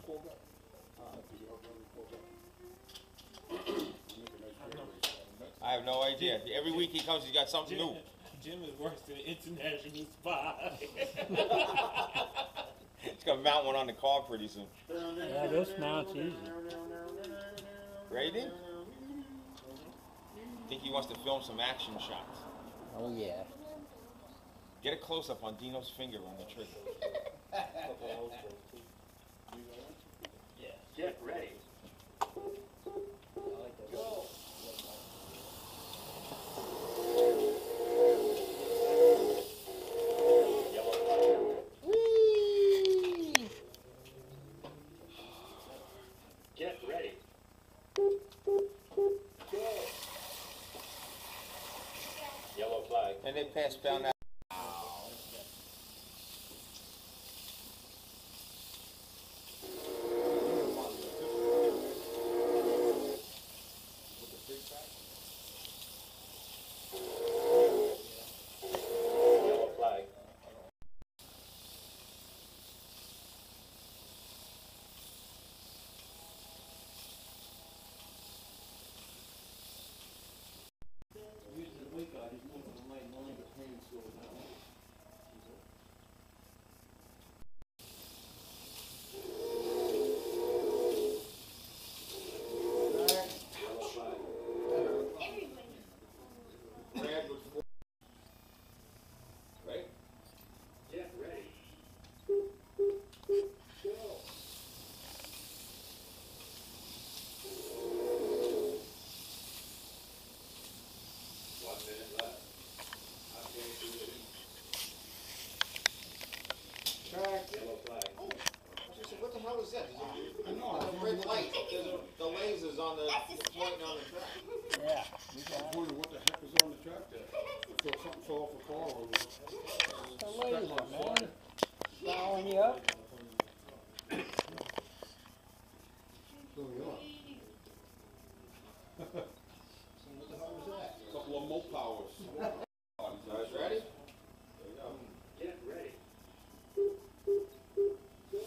I have no idea. Every week he comes, he's got something new. Jim is worse than an international spy. He's gonna mount one on the car pretty soon. Yeah, those mounts easy. Ready? Think he wants to film some action shots. Oh yeah. Get a close up on Dino's finger on the trigger. Yeah. Get ready. Go. Get ready. Go. Yellow flag. And they pass down that. Yellow flag. Right? Get ready. Go. 1 minute left. Track. Yellow flag. What the hell is that? I know. There's a red light. There's the lasers on the pointing on the track. Yeah. I was wondering what the heck was on the track there. I thought something fell off a car or The laser, man. Fouling you up. So we are. What the hell was that? Couple of mope powers. Guys ready? Get ready. Go.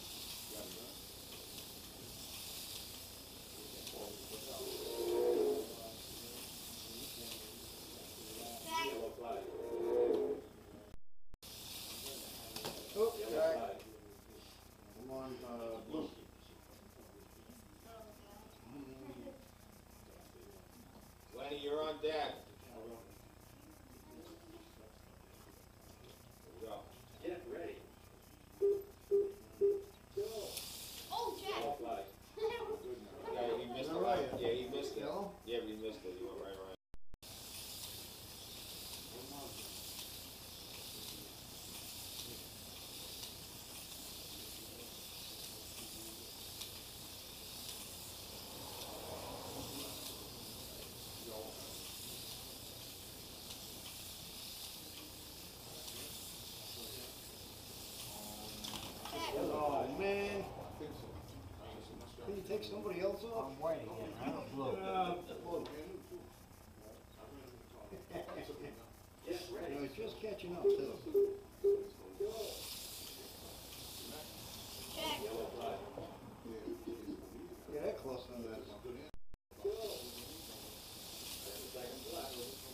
Yellow flag. Oh, Yellow track. flag. I'm on, blue. Lenny, you're on deck. Go. Get ready. Go. Oh, Jack. Yellow flag. Yeah, he missed it. Right. Yeah, he missed it. Yellow? Yeah, but he missed it. He went right. Oh, man. Can you take somebody else off? I'm white again. I don't blue. Blue. Get ready. No, he's just catching up, too. Jack. Yellow flag. Yeah, they're close on that. Second flag.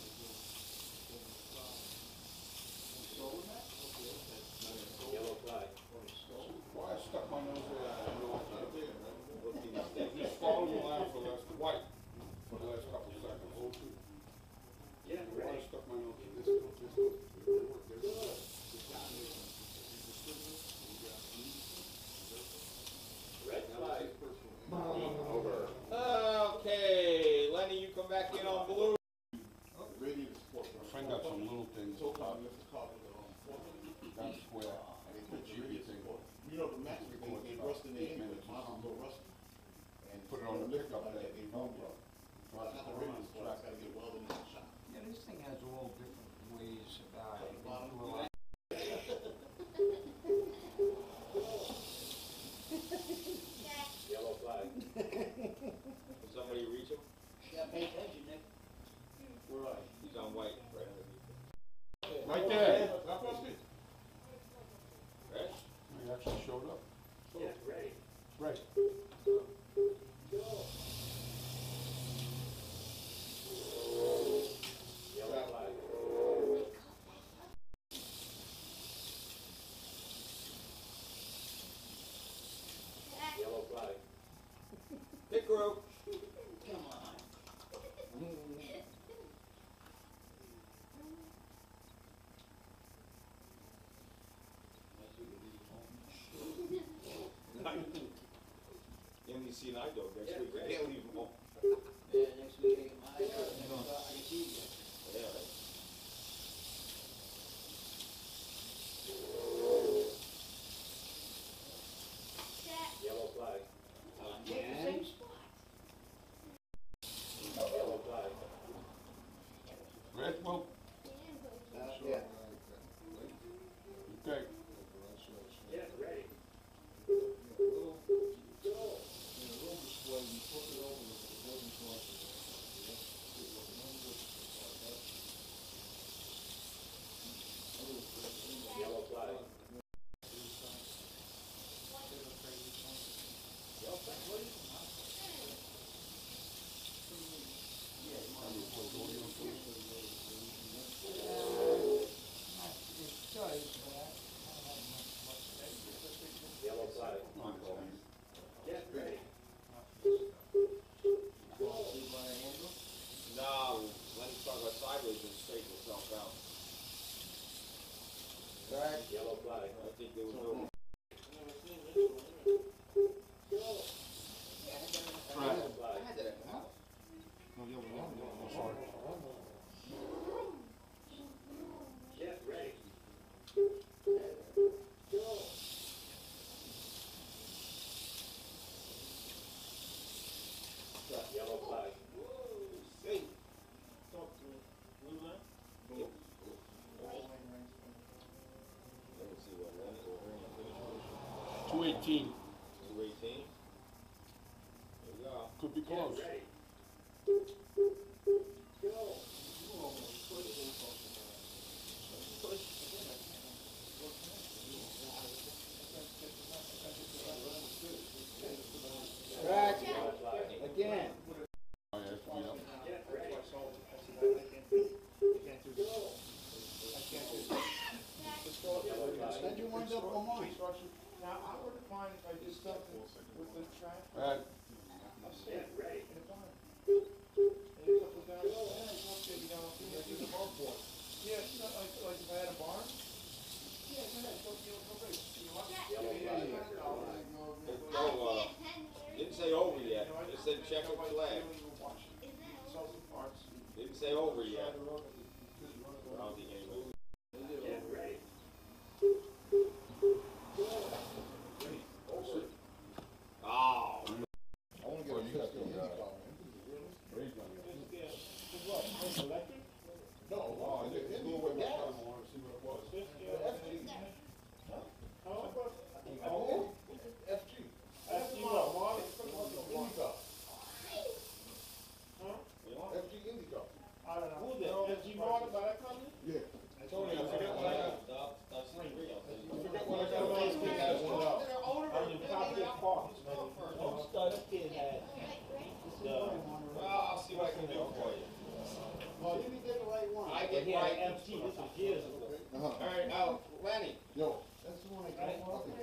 Yellow flag. Why I stuck my nose there? He's following the line for the last, white, for the last couple of seconds. Get Why I ready. stuck my nose in this. Pit crew. Come on. You only see an eye dog next week. You can't leave them home. Yeah, next week I get my eye cut, and then I get these guys. Yeah, right. Yellow flag. Again? Yellow flag. Red, well, Yeah. okay. Get ready. Yellow flag. Yellow flag. Get ready. No, Lenny's talking about sideways and straighten itself out. Yellow flag. I think they would go. Yellow flag. No, the other one, no, sorry. Get ready. Yellow flag. Hey. Let me see what Lenny or Ernie finished. 218. 218. There we go. Could be close. Get ready. Track, Yellow flag. again. Oh, yeah, it's beat up. Get ready. Yellow flag. Then you wind up on mine. Now, I wouldn't mind if I did something with the track Red, Get ready. in the barn. And you put down, yeah, it's okay, you know, you do the barn board. Yeah, it's not like if I had a barn. Yeah, go ahead, go, you know, go big. You want? Yellow Yeah, flag. yeah, Oh, didn't say over yet. Just said check the flag. Sell some parts. Didn't say over yet. Side the road, I don't think anybody. Get ready. Oh. I wanna get a check on that. No, it's going with gas. FG. IndyCar. FG IndyCar. I don't know. Who that? Did you know about that company? Yeah. Tony, I forget what I got. That's the real. I forget what I got. On your property parks. Don't start a kid had. Well, I'll see what I can do for you. Oh, you didn't get the right one. I get Yeah, right. MT, this was years ago. Uh-huh. All right, now, Lenny. Yo, that's the one I got.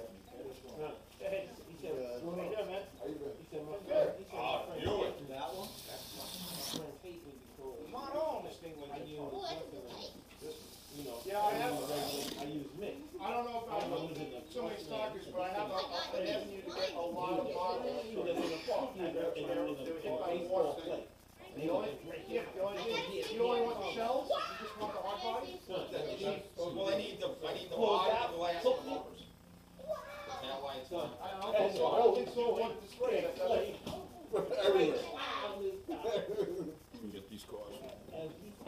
He said, "Hey, there, man." How you been? He said, "My friend, he said, my Oh, friend you hate it. me." That one? My friend hate me because Not on this thing when I you use, you know, Yeah, I have- I use mix. I don't know if I know too many stockers, but I have an avenue to get a lot of bottles. He lives in the park, he lives in a baseball play. The only want the shells? You just want the hard body? Well, I need the body and the last numbers. The tail lights on. I don't think so. I don't think so. Want it displayed. Everywhere. you can get these cars. And he